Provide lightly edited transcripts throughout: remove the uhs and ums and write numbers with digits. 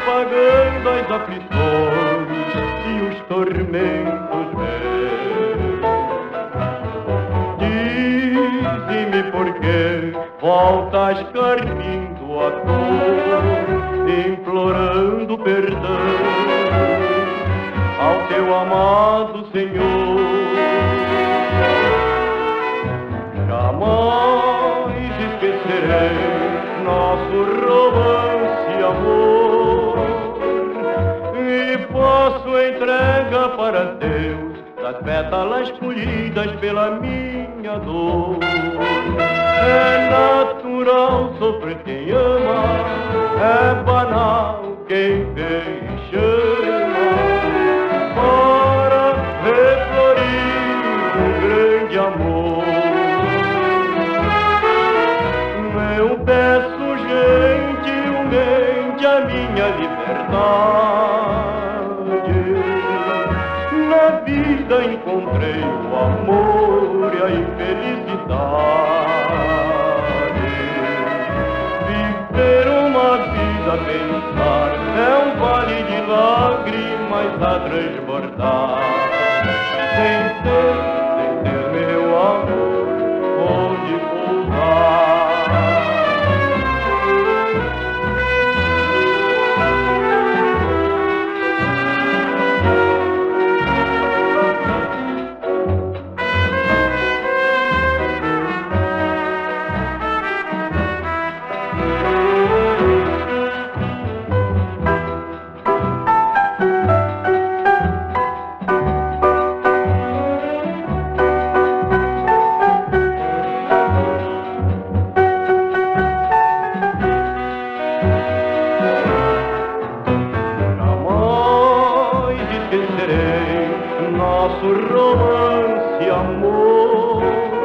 apagando as aflições e os tormentos meus. Dize-me por que voltas carpindo a dor, implorando perdão ao teu amado Senhor. Jamais esquecerei nosso romance e amor, e posso entrega para Deus das pétalas colhidas pela minha dor. É natural sofrer quem ama, é banal quem vê e chama, para reflorir um grande amor. Eu peço gentilmente a minha liberdade. Na vida encontrei o amor e a infelicidade. Viver uma vida a pensar é um vale de lágrimas a transbordar. Sem ter meu amor onde pousar. Nosso romance e amor,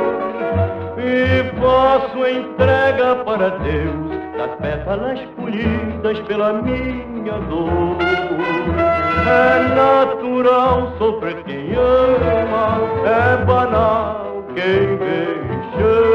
e faço entrega para Deus das pétalas colhidas pela minha dor. É natural sofrer quem ama, é banal quem vê e chama.